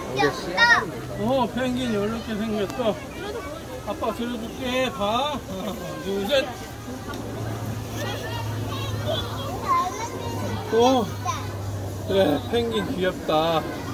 귀엽다. 펭귄이 이렇게 생겼어. 아빠 들어줄게. 봐. 하나, 둘, 셋. 그래, 펭귄 귀엽다.